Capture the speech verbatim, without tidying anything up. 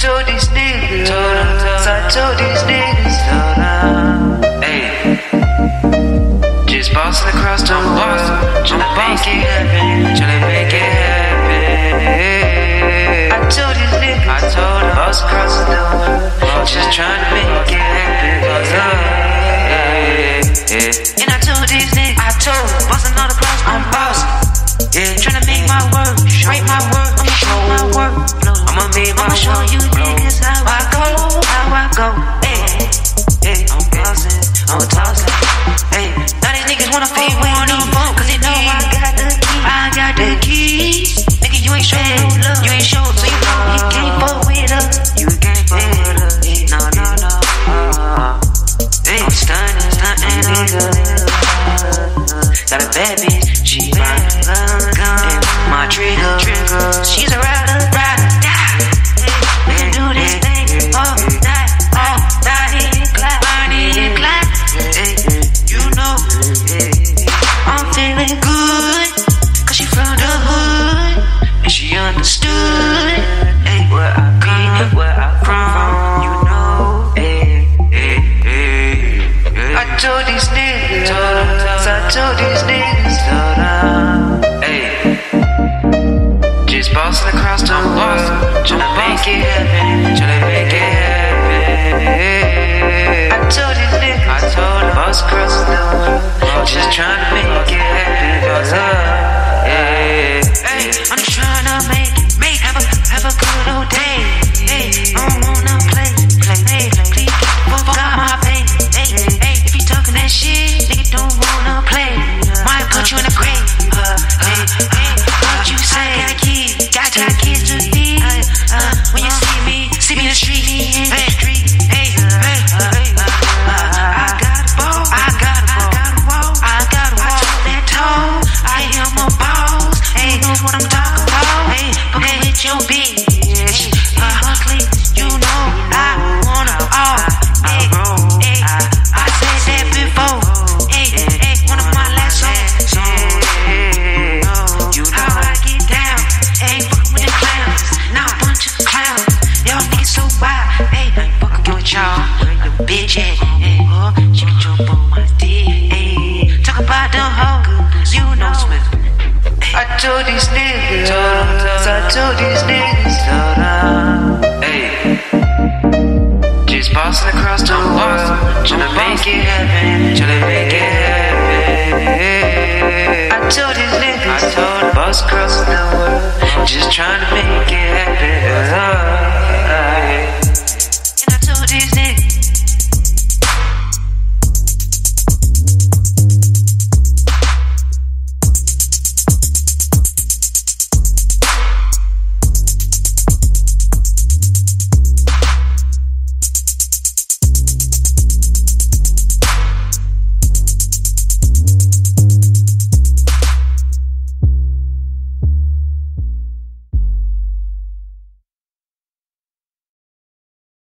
told these niggas, told them, told them, I told these niggas, told them, hey, just bossing across the world, tryna make it happen, tryna make it happen. I told these niggas, I told them, boss across the world, just tryna make it happen. And I told these niggas, I told them, bossing all across, I'm bossing. Yeah, tryna make my work, write my work, I'ma show my work. I'ma make my I'ma show you niggas how I go, how I go. Hey, hey, I'm bouncing, I'm tossing. Hey, now these niggas wanna fuck with me, cause they know I got the key. I got the keys. Nigga, you ain't show no love, you ain't show, so you know you can't fuck with us. You can't fuck with us. No, no, no. Hey, I'm stunning, stunning, nigga. Got a bad bitch, she got a gun, gun, my trigger, trigger. She's a rider, rider, die. We can do this thing all night, all night, clap, Bonnie, clap. You know, I'm feeling good, cause she from the hood, and she understood, hey, where I be, where I from, you know, hey, hey, hey, hey. I told these niggas, told them, I told these niggas, told them, hey, just bossing across the world, tryna make it happen, tryna make it happen. I told these niggas, I told them, boss across the world, just tryna make it happen. Hey, hey, I'm just tryna make it, make have a have a good old day. Hey, I don't wanna play, play, hey, please fuck out my baby. Hey, hey, if you talking that shit, nigga don't wanna play. Might put you in a grave. Hey, hey, what you say? I got a kid, got got kids to feed. Uh, when you see me, see me in the street. Hey, hey, hey, hey. I got a ball, I got a ball, I got a wall, I got a wall. That tall, I am a boss. Hey, you know what I'm talking about? Hey, go with your bitch. Uh, you know I wanna all. Hey, hey, I said that before. Hey, hey, one of my last songs. You know how I get down. Hey, fucking with the clowns. Now a bunch of clowns. Y'all niggas so wild. Hey, fucking with y'all. Where your bitch at? Hey, oh, she can jump on my dick. Hey, talk about them hoes. You know Smith. I told these niggas, told them, I told these niggas, told them, hey, just bossing across the world, tryna make it happen, tryna make it happen. I told these niggas, I told them, boss across the world, just tryna make it happen.